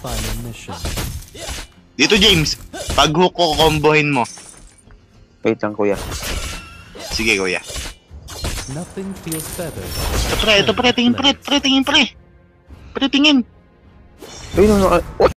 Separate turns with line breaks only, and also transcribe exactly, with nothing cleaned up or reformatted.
final mission.
Dito, James. Pag hook ko, kombohin mo.
Wait lang, kuya.
Sige, kuya.
Nothing feels better.
Ito, pre. Ito, pre. Tingin, pre. Pre, tingin, pre. Pre, tingin.
Ay, no, no. Oh.